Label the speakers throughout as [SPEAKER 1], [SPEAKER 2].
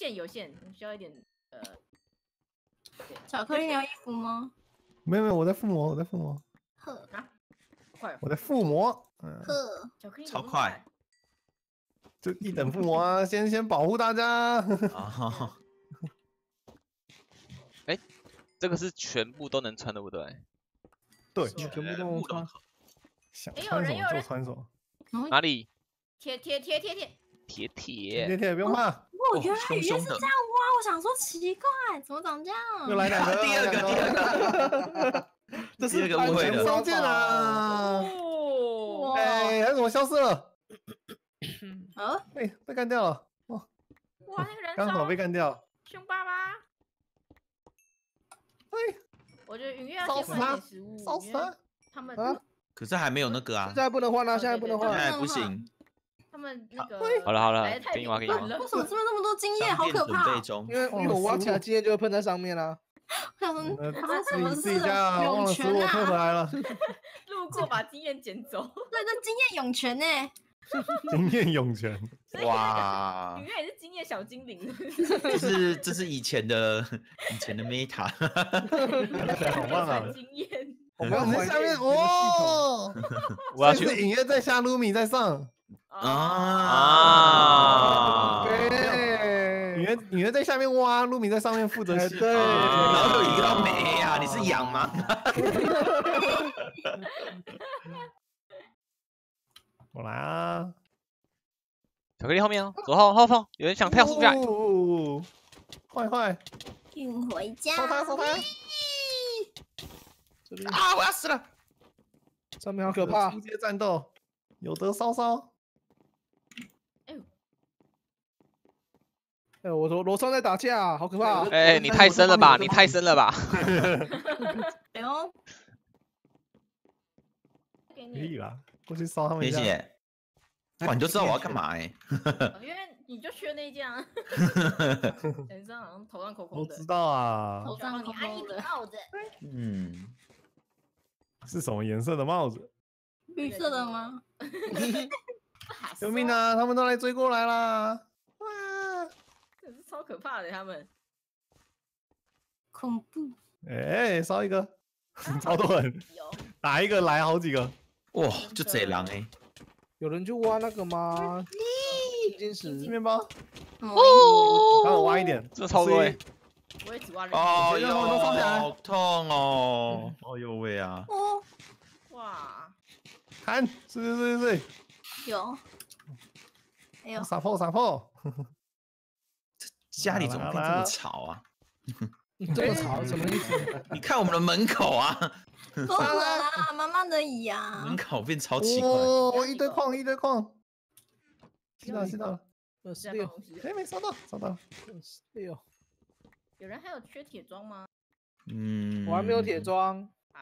[SPEAKER 1] 有限，需要一点
[SPEAKER 2] 巧克力你要衣服吗？
[SPEAKER 3] 没有，我在附魔，
[SPEAKER 2] 呵
[SPEAKER 1] 啊，快，
[SPEAKER 3] 我在附魔，
[SPEAKER 2] 呵，
[SPEAKER 1] 巧克力
[SPEAKER 4] 超快，
[SPEAKER 3] 就一等附魔啊，先保护大家。
[SPEAKER 4] 哦，
[SPEAKER 5] 哎，这个是全部都能穿，对不对？
[SPEAKER 3] 对，
[SPEAKER 4] 全
[SPEAKER 3] 部都
[SPEAKER 4] 部都
[SPEAKER 3] 穿，
[SPEAKER 4] 可。
[SPEAKER 3] 想穿什么就穿什么。
[SPEAKER 5] 哪里？
[SPEAKER 1] 贴，
[SPEAKER 5] 铁，
[SPEAKER 3] 不用怕。
[SPEAKER 2] 哦，原来
[SPEAKER 4] 凶凶的
[SPEAKER 2] 雨燕是这样挖，我想说奇怪，怎么长这样？
[SPEAKER 3] 又来两个，
[SPEAKER 4] 第二个，
[SPEAKER 6] 这是
[SPEAKER 4] 第二个误会了
[SPEAKER 3] 双剑啊！
[SPEAKER 1] 哦，
[SPEAKER 3] 哎，还怎么消失了？
[SPEAKER 2] 啊，
[SPEAKER 3] 被干掉了。
[SPEAKER 1] 哇，那个人
[SPEAKER 3] 刚好被干掉。
[SPEAKER 1] 凶巴巴。
[SPEAKER 3] 哎，
[SPEAKER 1] 我觉得云月要先换点食物，
[SPEAKER 3] 烧死他！
[SPEAKER 1] 他们
[SPEAKER 6] 啊，
[SPEAKER 4] 可是还没有那个啊
[SPEAKER 6] 现，在不能换啊，现在不能
[SPEAKER 4] 现
[SPEAKER 6] 换。
[SPEAKER 4] 在不行。
[SPEAKER 1] 他们那个
[SPEAKER 5] 好了，
[SPEAKER 1] 来得太
[SPEAKER 5] 给你挖，给你挖。
[SPEAKER 1] 频繁了
[SPEAKER 2] 为什么这边那么多经验？好可
[SPEAKER 4] 商店
[SPEAKER 2] 怕！
[SPEAKER 4] 准备中
[SPEAKER 6] 因为我挖起来经验就会喷在上面啦。
[SPEAKER 2] 我想说，发生什么
[SPEAKER 3] 自己
[SPEAKER 2] 事
[SPEAKER 3] 家
[SPEAKER 2] 了？涌
[SPEAKER 3] 忘了食物
[SPEAKER 2] 泉啊！
[SPEAKER 3] 退回来了，
[SPEAKER 1] 路过把经验捡走，
[SPEAKER 2] 对，这经验涌泉呢？
[SPEAKER 3] 经验涌泉。
[SPEAKER 4] 哇
[SPEAKER 1] 云，月也是经验小精灵，
[SPEAKER 4] 这是以前的 meta，
[SPEAKER 3] 好棒啊！
[SPEAKER 1] 经验。
[SPEAKER 6] 我们要怀
[SPEAKER 3] 在下面
[SPEAKER 6] 念以前的系统。
[SPEAKER 3] 哦，
[SPEAKER 5] 我要去
[SPEAKER 3] 这是影月在下，卢米在上。
[SPEAKER 5] 啊！
[SPEAKER 6] 对，
[SPEAKER 3] 影月在下面挖，卢米在上面负责洗。
[SPEAKER 6] 哎对，
[SPEAKER 4] 然后有一个要没啊，你是羊吗？
[SPEAKER 3] 我来啊！
[SPEAKER 5] 巧克力后面哦，左后方，有人想跳树下来。
[SPEAKER 3] 哦，坏，
[SPEAKER 2] 运回家。
[SPEAKER 3] 收他！
[SPEAKER 6] 这里
[SPEAKER 4] 啊，我要死了！
[SPEAKER 6] 上面好可怕
[SPEAKER 3] 出。街战斗，有得烧。
[SPEAKER 6] 哎，我楼上在打架，好可怕。
[SPEAKER 5] 哎，你太深了吧，你太深了吧。
[SPEAKER 2] 哎呦，
[SPEAKER 1] 给你，
[SPEAKER 3] 可以啦，过去烧他们一下。
[SPEAKER 4] 谢谢。哇，你就知道我要干嘛哎。
[SPEAKER 1] 因为你就缺那一件啊。人生好像头上空空的
[SPEAKER 3] 我知，道啊，
[SPEAKER 2] 头上
[SPEAKER 1] 你安一
[SPEAKER 2] 空的，
[SPEAKER 1] 顶帽子，
[SPEAKER 4] 嗯，
[SPEAKER 3] 是什么颜色的帽子？
[SPEAKER 2] 绿色的吗？
[SPEAKER 3] 救命啊！他们都来追过来啦！哇！
[SPEAKER 1] 真是超可怕的，他们。
[SPEAKER 2] 恐怖。
[SPEAKER 3] 哎，烧一个，超多人，
[SPEAKER 1] 有，
[SPEAKER 3] 打一个来好几个。
[SPEAKER 4] 哇，就这狼哎，
[SPEAKER 6] 有人去挖那个吗？金石。
[SPEAKER 3] 面包，
[SPEAKER 2] 哦，
[SPEAKER 3] 帮我挖一点。
[SPEAKER 5] 这超多哎。
[SPEAKER 1] 我也只挖了。
[SPEAKER 4] 哦
[SPEAKER 3] 我觉得他们都烧起来
[SPEAKER 4] 好痛哦！哦呦喂啊！
[SPEAKER 2] 哦，
[SPEAKER 1] 哇，
[SPEAKER 3] 砍，是，
[SPEAKER 2] 有。哎呦，
[SPEAKER 3] 撒破。
[SPEAKER 4] 家里怎么变这么吵啊？
[SPEAKER 6] 这么吵什么意思？
[SPEAKER 4] 你看我们的门口啊，
[SPEAKER 2] 够了啦，慢慢的移呀
[SPEAKER 4] 门。口变超奇怪。
[SPEAKER 3] 哦，一堆矿。知道了。
[SPEAKER 6] 26，
[SPEAKER 3] 哎，没烧到。
[SPEAKER 6] 26，
[SPEAKER 1] 有人还有缺铁装吗？
[SPEAKER 4] 嗯，
[SPEAKER 6] 我还没有铁装。
[SPEAKER 1] 好，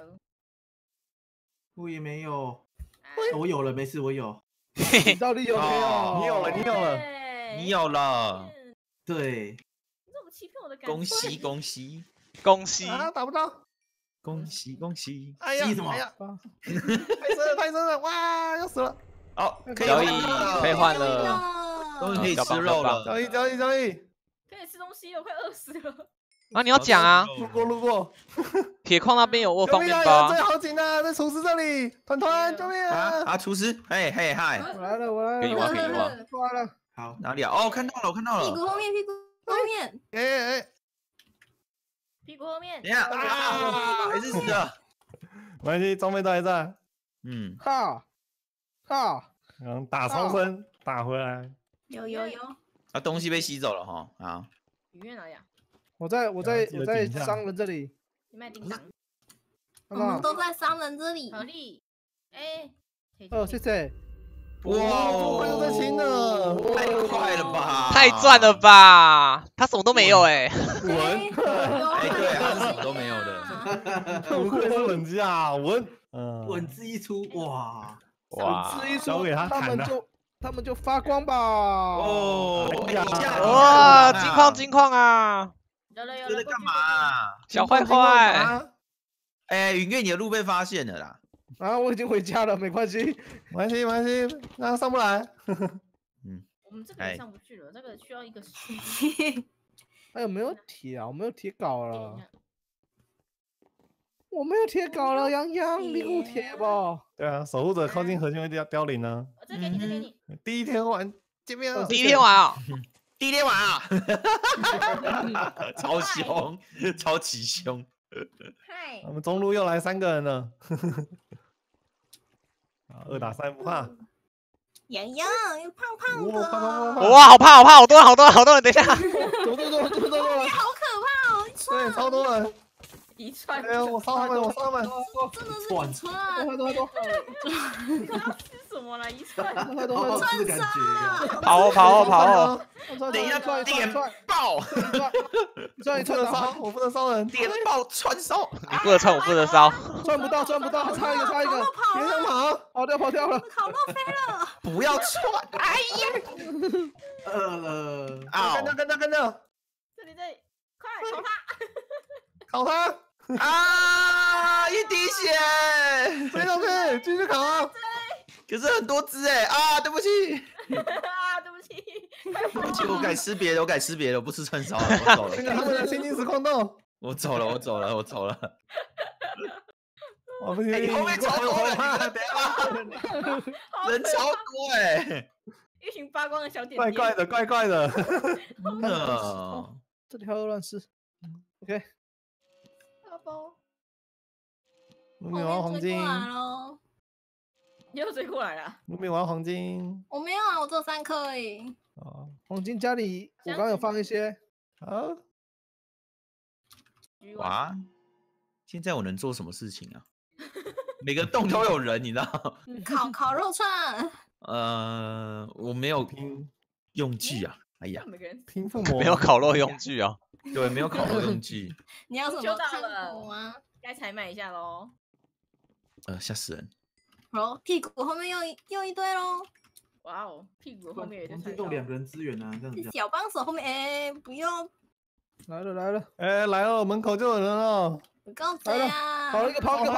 [SPEAKER 7] 我也没有，
[SPEAKER 1] 啊
[SPEAKER 7] 我有了，没事，我有。
[SPEAKER 6] 你到底有没有？
[SPEAKER 3] 你有了，
[SPEAKER 1] 对
[SPEAKER 4] 你有了，
[SPEAKER 7] 对，
[SPEAKER 1] 你怎么欺骗我的感觉？
[SPEAKER 5] 恭喜！
[SPEAKER 3] 啊，打不到。
[SPEAKER 4] 恭喜！
[SPEAKER 3] 哎呀，
[SPEAKER 7] 吸什么
[SPEAKER 3] 哎呀，太深了，哇，要死了。
[SPEAKER 4] 好，可以
[SPEAKER 5] 交易
[SPEAKER 4] 换
[SPEAKER 5] 可以换了。
[SPEAKER 4] 终于可以吃肉了。
[SPEAKER 3] 交易。
[SPEAKER 1] 可以吃东西了，我快饿死了。
[SPEAKER 5] 啊，你要讲啊，
[SPEAKER 3] 路过。
[SPEAKER 5] 铁矿那边有握方面
[SPEAKER 3] 救命啊！
[SPEAKER 5] 包啊
[SPEAKER 3] 有人。最好紧的，在厨师这里，团，救命啊！
[SPEAKER 4] 厨师，嘿，嗨，
[SPEAKER 6] 我来了。
[SPEAKER 5] 给你挖，给你挖。
[SPEAKER 6] 挖了。
[SPEAKER 7] 好，
[SPEAKER 4] 哪里啊？哦，看到了，
[SPEAKER 2] 屁股后面，屁股后面。
[SPEAKER 3] 哎，
[SPEAKER 1] 屁股后面
[SPEAKER 4] 等一。下啊，还是死的。
[SPEAKER 3] 没关系，装备都还在。
[SPEAKER 4] 嗯，
[SPEAKER 6] 哈，
[SPEAKER 3] 然后打超声，打回来。
[SPEAKER 2] 有。
[SPEAKER 4] 啊，东西被吸走了哈。好，
[SPEAKER 1] 雨月哪里啊？
[SPEAKER 6] 我在
[SPEAKER 3] 记得顶一下
[SPEAKER 6] 商人这里。
[SPEAKER 1] 你卖叮当，
[SPEAKER 2] 我们都在商人这里。
[SPEAKER 1] 合力。哎，
[SPEAKER 6] 谢谢。
[SPEAKER 4] 哇，
[SPEAKER 3] 快又在清了，
[SPEAKER 4] 太快了吧！
[SPEAKER 5] 太赚了吧！他什么都没有哎。
[SPEAKER 3] 稳，
[SPEAKER 4] 哎，对，他是什么都没有的。
[SPEAKER 3] 不愧是稳价，稳。
[SPEAKER 7] 稳字一出，哇，
[SPEAKER 6] 吃一出
[SPEAKER 3] 交给他砍了。
[SPEAKER 6] 他们就发光吧。
[SPEAKER 4] 哦，
[SPEAKER 5] 哇，金矿啊！
[SPEAKER 1] 有了，
[SPEAKER 4] 这在干嘛啊？
[SPEAKER 5] 小坏坏。
[SPEAKER 4] 哎，云月，你的路被发现了啦。
[SPEAKER 6] 啊，我已经回家了，没关系。
[SPEAKER 3] 没关系，那上不来。
[SPEAKER 1] 我们这个也上不去了，这个需要一个
[SPEAKER 6] 还有没有铁啊？我没有铁镐了，
[SPEAKER 1] 点
[SPEAKER 6] 我没有铁镐了，洋洋，你给我铁吧。
[SPEAKER 3] 对啊，守护者靠近核心会凋零呢。
[SPEAKER 1] 这给你，这给你。
[SPEAKER 3] 第一天玩见面了，
[SPEAKER 5] 第一天玩啊，
[SPEAKER 4] 第一天玩啊，超凶，超级凶。
[SPEAKER 1] 嗨
[SPEAKER 3] 我，们中路又来3个人了。2打3不怕。
[SPEAKER 2] 洋洋又胖胖
[SPEAKER 3] 哇，
[SPEAKER 2] 的，
[SPEAKER 5] 哇，好怕，好多人，等一下，
[SPEAKER 6] 走，
[SPEAKER 2] 好可怕哦！
[SPEAKER 3] 对，超多人。
[SPEAKER 1] 一串
[SPEAKER 3] 哎呀，我烧他们，我烧他们。
[SPEAKER 2] 真的是一串，
[SPEAKER 6] 多，
[SPEAKER 1] 是什么了？一串
[SPEAKER 7] 好好吃的感觉。
[SPEAKER 5] 跑！
[SPEAKER 4] 等一下，点爆！
[SPEAKER 6] 转一串
[SPEAKER 3] 烧，我不能烧人。
[SPEAKER 4] 点爆串烧！
[SPEAKER 5] 你不能穿，我不能烧。
[SPEAKER 6] 转不到，差一个，
[SPEAKER 3] 别想跑，
[SPEAKER 6] 跑掉了。
[SPEAKER 2] 烤肉飞了，
[SPEAKER 4] 不要串！哎呀，
[SPEAKER 7] 饿了，
[SPEAKER 4] 啊！
[SPEAKER 3] 跟着，
[SPEAKER 1] 这里，快烤它！
[SPEAKER 3] 烤他，
[SPEAKER 4] 啊！一滴血，
[SPEAKER 3] 飞上去，继续烤。
[SPEAKER 4] 可是很多只哎啊！对不起，
[SPEAKER 1] 啊，对不起，
[SPEAKER 4] 对不起，我改吃别的，我不吃串烧了，我走了，
[SPEAKER 3] 那个他们的千金石矿洞，
[SPEAKER 4] 我走了。
[SPEAKER 3] 我不行，
[SPEAKER 4] 你后面超多人，等一下，人超多哎，
[SPEAKER 1] 一群发光的小点点，
[SPEAKER 3] 怪的。
[SPEAKER 4] 真的。
[SPEAKER 6] 这里还有乱世。OK，
[SPEAKER 1] 大包
[SPEAKER 3] 卢米王黄金，
[SPEAKER 2] 喽！
[SPEAKER 1] 又追过来了，
[SPEAKER 3] 卢米王黄金。
[SPEAKER 2] 我没有啊，我只有3颗而已。
[SPEAKER 3] 哦，
[SPEAKER 6] 黄金家里我刚有放一些，
[SPEAKER 3] 好，
[SPEAKER 4] 哇，现在我能做什么事情啊？每个洞都有人，你知道？
[SPEAKER 2] 烤肉串，
[SPEAKER 4] 我没有用具啊。哎呀，
[SPEAKER 1] 每个人
[SPEAKER 3] 拼附魔
[SPEAKER 5] 没有烤肉用具啊。
[SPEAKER 4] 对，没有烤肉用具，
[SPEAKER 2] 你要什
[SPEAKER 1] 就到
[SPEAKER 2] 么看
[SPEAKER 1] 了
[SPEAKER 2] 图吗？
[SPEAKER 1] 该采买一下喽。
[SPEAKER 4] 吓死人！
[SPEAKER 2] 哦，屁股后面又一堆喽。
[SPEAKER 1] 哇哦，屁股后面有一堆
[SPEAKER 7] 黄
[SPEAKER 1] 串烧
[SPEAKER 7] 金洞2个人支援啊，这样子。
[SPEAKER 2] 小帮手后面，哎，不用，
[SPEAKER 6] 来了，
[SPEAKER 3] 哎，来了，门口就有人了。
[SPEAKER 2] 不够追啊！
[SPEAKER 6] 跑一个，跑一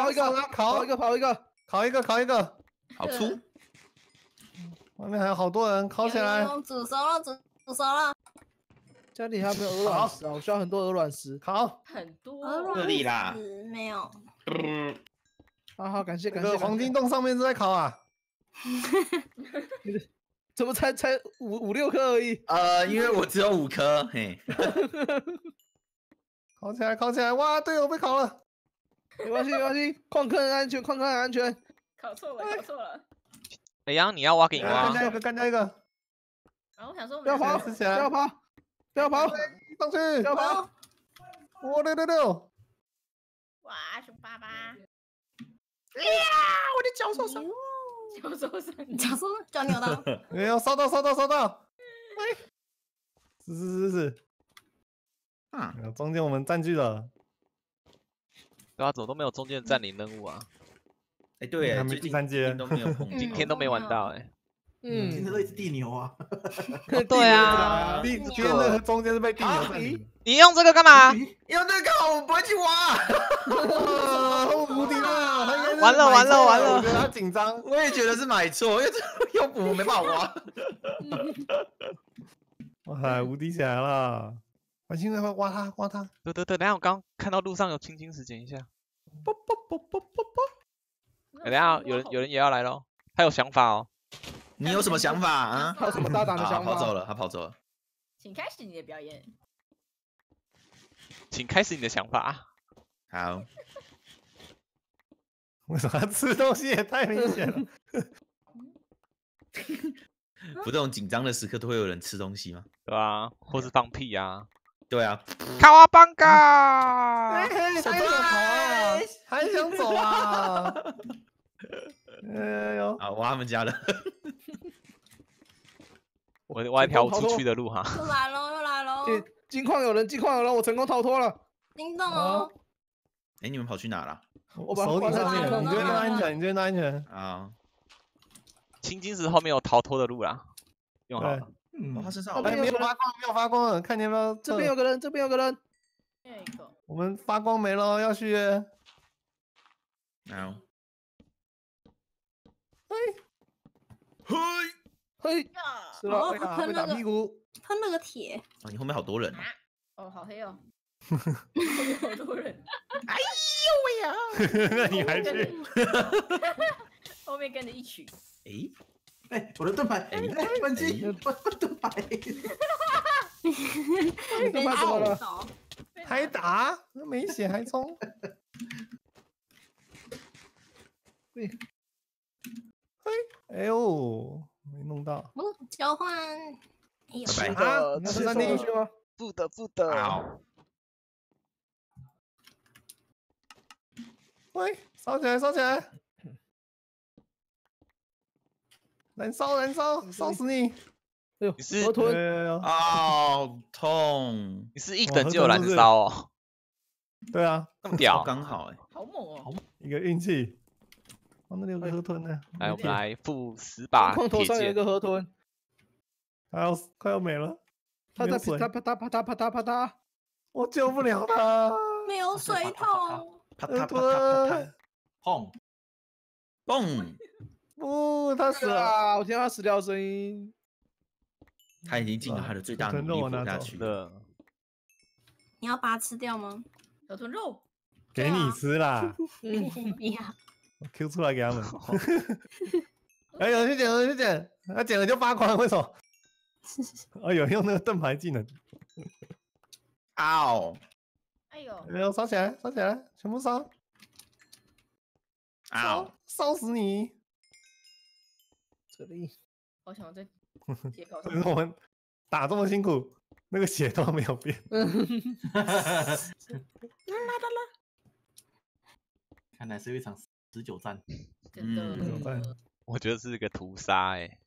[SPEAKER 6] 个，
[SPEAKER 4] 好粗，
[SPEAKER 3] 外面还有好多人，烤起来，
[SPEAKER 2] 煮熟了。
[SPEAKER 6] 家里还没有鹅卵石啊，我需要很多鹅卵石。
[SPEAKER 3] 烤。
[SPEAKER 1] 很多
[SPEAKER 4] 这里啦，
[SPEAKER 2] 没有。
[SPEAKER 6] 好，感谢。
[SPEAKER 3] 这个黄金洞上面是在烤啊。
[SPEAKER 6] 怎么才五六颗而已？
[SPEAKER 4] 因为我只有5颗，嘿。
[SPEAKER 3] 烤起来！哇，队友被烤了。
[SPEAKER 6] 没关系，矿坑很安全。
[SPEAKER 1] 烤错了。
[SPEAKER 5] 北洋，你要挖给你挖。
[SPEAKER 3] 干掉一个。
[SPEAKER 1] 然后我想说，
[SPEAKER 6] 不要跑，
[SPEAKER 3] 吃起来，
[SPEAKER 6] 不要跑，
[SPEAKER 3] 上去，
[SPEAKER 6] 不要跑。
[SPEAKER 3] 哇，666。
[SPEAKER 1] 哇，熊爸爸，
[SPEAKER 4] 我的脚受伤，
[SPEAKER 1] 脚受伤，
[SPEAKER 2] 脚扭到。
[SPEAKER 3] 没有，烧到。是。中间我们占据了。
[SPEAKER 5] 对啊，怎么都没有中间占领任务啊？
[SPEAKER 4] 哎，对，
[SPEAKER 3] 还没第3阶
[SPEAKER 4] 都没有碰，
[SPEAKER 5] 今天都没玩到哎。
[SPEAKER 7] 今天都一直地牛啊。
[SPEAKER 5] 对啊，
[SPEAKER 3] 今天那个中间是被地牛占领。
[SPEAKER 5] 你用这个干嘛？
[SPEAKER 4] 用这个我不会去挖。
[SPEAKER 3] 无敌了！
[SPEAKER 5] 完了！
[SPEAKER 3] 我觉得他紧张。
[SPEAKER 4] 我也觉得是买错，因为这用补没办法挖。
[SPEAKER 3] 哇，无敌起来了！我现在挖他。
[SPEAKER 5] 对，等下我刚看到路上有青金石，捡一下。等下有人也要来咯，他有想法哦。
[SPEAKER 4] 你有什么想法啊？
[SPEAKER 6] 他有什么大胆的想法？
[SPEAKER 4] 他跑走了。
[SPEAKER 1] 请开始你的表演。
[SPEAKER 5] 请开始你的想法。
[SPEAKER 4] 好。
[SPEAKER 3] 为什么吃东西也太明显了？
[SPEAKER 4] 不，这种紧张的时刻都会有人吃东西吗？
[SPEAKER 5] 对啊，或是放屁啊。
[SPEAKER 4] 对啊。
[SPEAKER 5] 卡瓦邦嘎！
[SPEAKER 3] 还想走啊？哎呦！
[SPEAKER 4] 啊，挖他们家了。
[SPEAKER 5] 我挖一条出去的路哈。
[SPEAKER 2] 又来喽！
[SPEAKER 6] 金矿有人，我成功逃脱了。
[SPEAKER 2] 叮咚哦！
[SPEAKER 4] 哎，你们跑去哪了？
[SPEAKER 3] 我手底上面，你觉得那安全？
[SPEAKER 4] 啊。
[SPEAKER 5] 青金石后面有逃脱的路啦，用好了。
[SPEAKER 4] 他身上
[SPEAKER 3] 没有发光，看你有没有。
[SPEAKER 6] 这边有个人。
[SPEAKER 3] 我们发光没了，要续约。
[SPEAKER 4] 好。
[SPEAKER 3] 嘿，
[SPEAKER 6] 嘿，
[SPEAKER 1] 呀，
[SPEAKER 6] 死了，
[SPEAKER 2] 哦
[SPEAKER 6] 哎呀，
[SPEAKER 3] 被打屁股。
[SPEAKER 2] 喷了个铁，
[SPEAKER 4] 哦，你后面好多人啊！
[SPEAKER 1] 哦，好黑哦，好多人，
[SPEAKER 3] 那你还去？
[SPEAKER 1] 后面跟着一曲，
[SPEAKER 4] 诶，
[SPEAKER 7] 哎，我的盾牌，哎，本机，我的盾牌，
[SPEAKER 6] 你盾牌怎么了？
[SPEAKER 2] 手
[SPEAKER 3] 还打？没血还冲？哎呦，没弄到。
[SPEAKER 2] 哦，交换，哎呦，
[SPEAKER 4] 拜拜
[SPEAKER 6] 是的，
[SPEAKER 3] 你要
[SPEAKER 6] 直接
[SPEAKER 3] 3滴
[SPEAKER 6] 送过去吗？不的，不的。
[SPEAKER 4] 好，
[SPEAKER 3] 喂，烧起来，烧起来！燃烧，燃烧，烧死你！
[SPEAKER 6] 哎呦，
[SPEAKER 5] 你是
[SPEAKER 6] 河豚，
[SPEAKER 3] 哎
[SPEAKER 4] 好痛，
[SPEAKER 5] 你是一
[SPEAKER 3] 哇
[SPEAKER 5] 等就有燃
[SPEAKER 3] 合同是不是
[SPEAKER 5] 烧哦，
[SPEAKER 3] 对啊，
[SPEAKER 5] 那么屌。
[SPEAKER 4] 刚好哎。
[SPEAKER 1] 好猛哦，
[SPEAKER 3] 一个运气。哦，那里有个河豚呢。
[SPEAKER 5] 来，我们
[SPEAKER 3] 没铁，
[SPEAKER 5] 来付10把
[SPEAKER 6] 矿头
[SPEAKER 5] 铁剑。
[SPEAKER 6] 上有一个河豚，
[SPEAKER 3] 快要没了。
[SPEAKER 6] 它在
[SPEAKER 3] 没有水
[SPEAKER 6] 啪嗒啪嗒啪嗒啪嗒啪嗒。
[SPEAKER 3] 我救不了他。
[SPEAKER 2] 没有水桶，
[SPEAKER 3] 河
[SPEAKER 4] 啪嗒啪嗒啪嗒，
[SPEAKER 3] 豚，
[SPEAKER 7] 砰！
[SPEAKER 4] 嘣！
[SPEAKER 3] 不，他死了。
[SPEAKER 6] 啊！我听到它死掉的声音。
[SPEAKER 4] 他已经尽了他的最大
[SPEAKER 3] 河豚
[SPEAKER 4] 努力
[SPEAKER 3] 肉我拿走
[SPEAKER 4] 活下去。
[SPEAKER 5] 的，
[SPEAKER 2] 你要把它吃掉吗？
[SPEAKER 1] 河豚肉，
[SPEAKER 3] 给你吃啦，
[SPEAKER 6] 嗯，
[SPEAKER 2] 不要，
[SPEAKER 3] 我 Q 出来给他们。哎，有人去捡，有人去捡，他捡了就罚款，为什么？哦，有用那个盾牌技能。
[SPEAKER 4] 嗷
[SPEAKER 1] 哎呦，
[SPEAKER 3] 没有，烧起来，烧起来，全部烧，
[SPEAKER 4] 嗷！
[SPEAKER 3] 烧死你！
[SPEAKER 6] 这里
[SPEAKER 1] 好想要在铁镐
[SPEAKER 3] 可
[SPEAKER 1] 上
[SPEAKER 3] 是我们打这么辛苦，那个血都没有变。
[SPEAKER 7] 看来是一场19战。
[SPEAKER 1] 真的，
[SPEAKER 3] 怎么办？
[SPEAKER 5] 我觉得是个屠杀哎，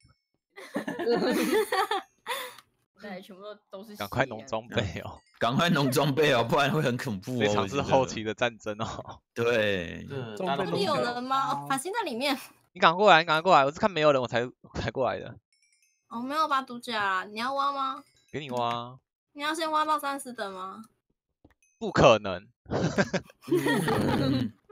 [SPEAKER 1] 对，全部都是
[SPEAKER 5] 赶快
[SPEAKER 1] 血
[SPEAKER 5] 弄装备哦，
[SPEAKER 4] 赶快弄装备哦，不然会很恐怖哦。
[SPEAKER 5] 这场是
[SPEAKER 4] 我觉得
[SPEAKER 5] 后期的战争哦。
[SPEAKER 4] 对，
[SPEAKER 6] 装备
[SPEAKER 2] 那里有人吗？法心在里面。
[SPEAKER 5] 你赶快过来，你赶快过来，我是看没有人我才过来的。
[SPEAKER 2] 我没有把毒甲啦，你要挖吗？
[SPEAKER 5] 给你挖，
[SPEAKER 2] 你要先挖到30等吗？
[SPEAKER 5] 不可能。
[SPEAKER 4] 嗯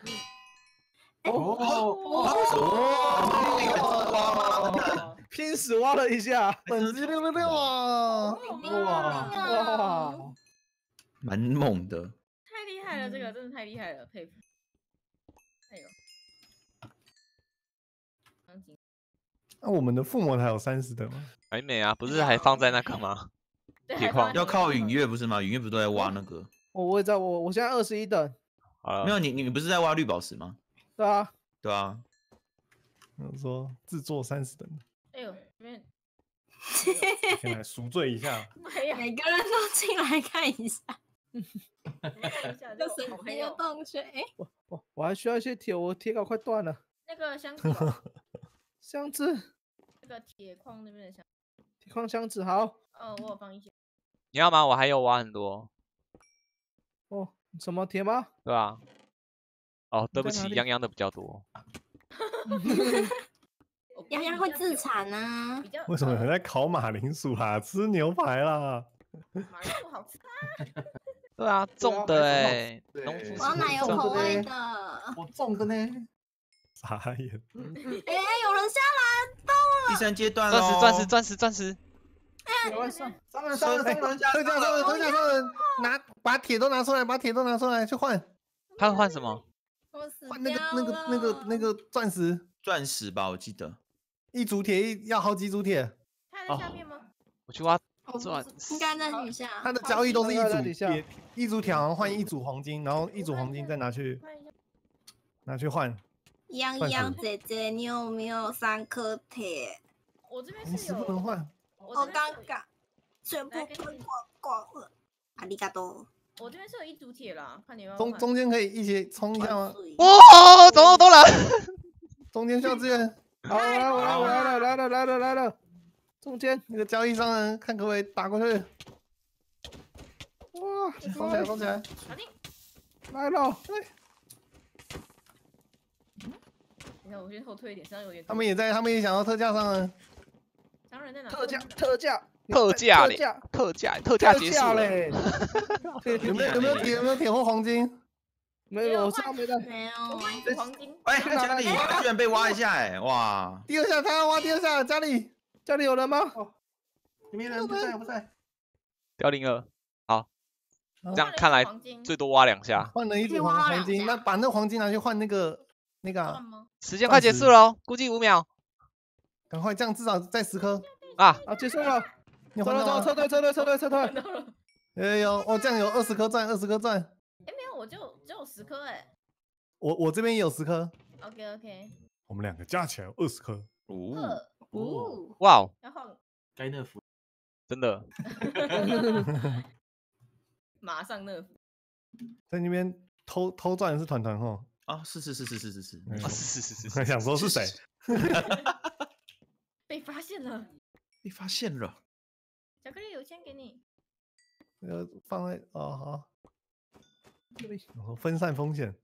[SPEAKER 1] 哦，
[SPEAKER 6] 拼死挖了一下，
[SPEAKER 3] 本机666啊！
[SPEAKER 6] 哇！
[SPEAKER 4] 蛮猛的。
[SPEAKER 1] 太厉害了，这个真的太厉害了，佩服。哎呦，钢筋
[SPEAKER 3] 那我们的附魔台有30的吗？
[SPEAKER 5] 还没啊，不是还放在那个吗？
[SPEAKER 1] 对
[SPEAKER 5] 铁矿
[SPEAKER 4] 要靠允月不是吗？允月不是都在挖那个？
[SPEAKER 6] 我也在，我现在21等，
[SPEAKER 5] 好了，
[SPEAKER 4] 没有，你不是在挖绿宝石吗？
[SPEAKER 6] 对啊，
[SPEAKER 4] 对啊，
[SPEAKER 3] 我说制作30等的，
[SPEAKER 1] 哎呦，这边
[SPEAKER 3] 先来赎罪一下。
[SPEAKER 1] 哎呀，
[SPEAKER 2] 每个人都进来看一下，
[SPEAKER 1] 看一下
[SPEAKER 2] 这神奇的
[SPEAKER 1] 这个好黑哦。
[SPEAKER 2] 洞穴。哎，
[SPEAKER 6] 我还需要一些铁，我铁镐快断了。
[SPEAKER 1] 那个箱子哦，
[SPEAKER 6] 箱子，
[SPEAKER 1] 那个铁矿那边的箱，
[SPEAKER 6] 铁矿箱子好。
[SPEAKER 1] 我有放一些。
[SPEAKER 5] 你要吗？我还有挖很多，
[SPEAKER 6] 哦，什么铁吗？
[SPEAKER 5] 对吧？哦，对不起，
[SPEAKER 6] 在哪里
[SPEAKER 5] 泱泱的比较多。
[SPEAKER 2] 洋洋会自残啊
[SPEAKER 1] 比！较
[SPEAKER 3] 为什么有人在烤马铃薯啦？吃牛排啦？
[SPEAKER 1] 马铃薯好吃啊？
[SPEAKER 5] 对啊，种的哎，
[SPEAKER 7] 对
[SPEAKER 5] 农夫
[SPEAKER 2] 我要奶油
[SPEAKER 5] 种的
[SPEAKER 2] 口味
[SPEAKER 6] 的
[SPEAKER 2] 的。
[SPEAKER 7] 我中的呢，
[SPEAKER 3] 傻眼！
[SPEAKER 2] 哎，有人下
[SPEAKER 4] 第3阶段
[SPEAKER 5] 钻石，钻石，
[SPEAKER 4] 喽。
[SPEAKER 5] 钻石，钻石。
[SPEAKER 7] 伤人伤人伤人，
[SPEAKER 3] 特价商人，特价商人，把铁都拿出来，把铁都拿出来去换
[SPEAKER 5] 他会换什么？
[SPEAKER 2] 我死
[SPEAKER 3] 换那
[SPEAKER 2] 掉
[SPEAKER 3] 个
[SPEAKER 2] 了
[SPEAKER 3] 钻石，
[SPEAKER 4] 钻石吧，我记得。
[SPEAKER 3] 一组铁要好几组铁，
[SPEAKER 1] 它在下面吗？
[SPEAKER 5] 我去挖
[SPEAKER 2] 我不
[SPEAKER 5] 钻
[SPEAKER 2] 应该在底下。
[SPEAKER 3] 它的交易都是一
[SPEAKER 6] 放在底下
[SPEAKER 3] 组铁，一组铁好像换一组黄金，然后一组黄金再拿去换。
[SPEAKER 2] 洋洋姐姐，你有没有3颗铁？
[SPEAKER 1] 我这边
[SPEAKER 3] 红石
[SPEAKER 1] 是有，
[SPEAKER 3] 不能换，
[SPEAKER 2] 好
[SPEAKER 1] 我这边是有
[SPEAKER 2] 尴尬，全部吞光了。阿里嘎多。
[SPEAKER 1] 我这边是有一组铁啦，看你要不要换
[SPEAKER 3] 中间可以一起冲一下吗？
[SPEAKER 5] 哇，都来。
[SPEAKER 3] 中间需要支援，
[SPEAKER 6] 好，来了，中间，
[SPEAKER 3] 那个交易商人看可不可以打过去，
[SPEAKER 6] 哇，
[SPEAKER 3] 冲起来，冲起来！
[SPEAKER 1] 搞定。
[SPEAKER 6] 来了，
[SPEAKER 1] 你看我先后退一点，这样有点多。
[SPEAKER 3] 他们也想要特价商人，
[SPEAKER 1] 商人在哪？
[SPEAKER 6] 特价，
[SPEAKER 5] 特价
[SPEAKER 6] 特
[SPEAKER 5] 嘞
[SPEAKER 6] 价，
[SPEAKER 5] 特价结束了。
[SPEAKER 6] 嘞！
[SPEAKER 3] 有没有铁或黄金？
[SPEAKER 6] 没有，我上没的。
[SPEAKER 2] 没有。
[SPEAKER 1] 我换一组黄金。
[SPEAKER 4] 哎，家里居然被挖一下哎，哇！
[SPEAKER 3] 第二下他要挖第二下，家里
[SPEAKER 6] 家里有人吗？
[SPEAKER 7] 没人不在不在。
[SPEAKER 5] 凋零了。好，
[SPEAKER 3] 啊
[SPEAKER 5] 这样看来
[SPEAKER 1] 黄金
[SPEAKER 5] 最多挖2下。
[SPEAKER 3] 换了一
[SPEAKER 2] 可以
[SPEAKER 3] 组
[SPEAKER 2] 挖两
[SPEAKER 3] 黄金，
[SPEAKER 2] 下
[SPEAKER 3] 那把那黄金拿去换那个啊，
[SPEAKER 1] 算吗？
[SPEAKER 5] 时间快结束了哦，估计5秒
[SPEAKER 3] 赶快，这样至少再10颗。
[SPEAKER 5] 啊！
[SPEAKER 6] 好，结束了。
[SPEAKER 3] 你
[SPEAKER 6] 走了走，
[SPEAKER 3] 换到吗？
[SPEAKER 6] 撤退。
[SPEAKER 1] 看到了。
[SPEAKER 3] 有哦，这样有20颗钻，20颗钻。
[SPEAKER 1] 哎，没有，我只有10颗哎。
[SPEAKER 3] 我这边也有10颗，
[SPEAKER 1] OK，
[SPEAKER 3] 我们2个加起来有20颗。
[SPEAKER 4] 哦，
[SPEAKER 2] 哦，
[SPEAKER 5] 哇哦，
[SPEAKER 1] 要换，
[SPEAKER 7] 该那服
[SPEAKER 5] 真的
[SPEAKER 1] 马上nerf。
[SPEAKER 3] 在那边偷钻的是团团吼，
[SPEAKER 4] 啊，是，
[SPEAKER 3] 嗯
[SPEAKER 5] 啊是，
[SPEAKER 3] 想说是谁？
[SPEAKER 1] 被发现了，
[SPEAKER 4] 被发现了。
[SPEAKER 1] 巧克力有钱给你。
[SPEAKER 3] 放在哦好，分散风险。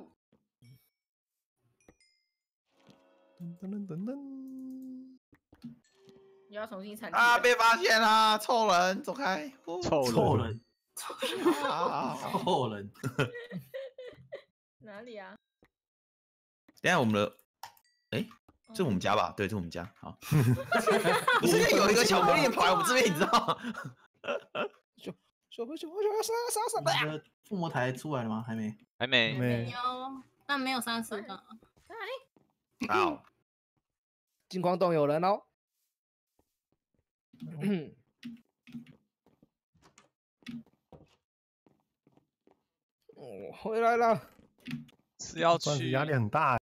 [SPEAKER 3] 噔，
[SPEAKER 1] 又要重新产
[SPEAKER 4] 啊，被发现啦！臭人，走开！
[SPEAKER 7] 臭人，
[SPEAKER 4] 啊！
[SPEAKER 7] 臭人。
[SPEAKER 1] 哪里啊？
[SPEAKER 4] 等一下我们的，哎，这是我们家吧？对，这是我们家。好，不是有一个巧克力跑来我们这边，你知道吗？
[SPEAKER 6] 小杀！
[SPEAKER 7] 那个附魔台出来了吗？还没。
[SPEAKER 5] 还没。
[SPEAKER 3] 没
[SPEAKER 2] 有，但没有30个。
[SPEAKER 1] 在哪里？
[SPEAKER 4] 好，
[SPEAKER 6] 金矿洞有人哦。回来了。
[SPEAKER 5] 是要去
[SPEAKER 3] 钻石压力很大。